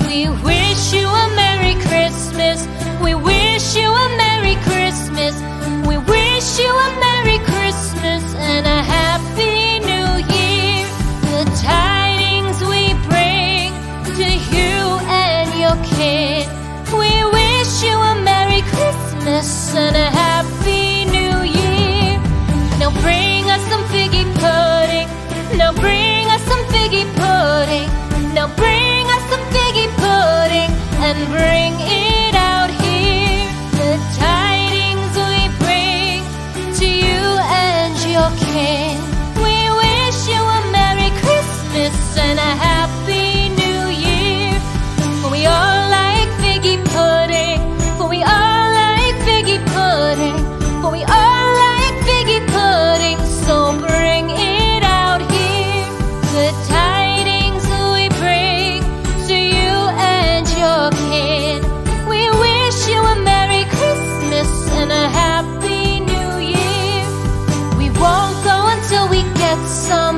We wish you a Merry Christmas. We wish you a Merry Christmas. We wish you a Merry Christmas and a Happy New Year. The tidings we bring to you and your kid. We wish you a Merry Christmas and a Happy New Year. Now bring us some figgy pudding. Now bring us some figgy pudding. Now bring us some figgy pudding and bring it out here. The tidings we bring to you and your kin. We wish you a Merry Christmas and a Happy New Year. For we all like figgy pudding. For we all like figgy pudding. For we all like figgy pudding. So bring it out here. The tidings we bring to you and your kin. We wish you a Merry Christmas and a Happy New Year. We won't go until we get some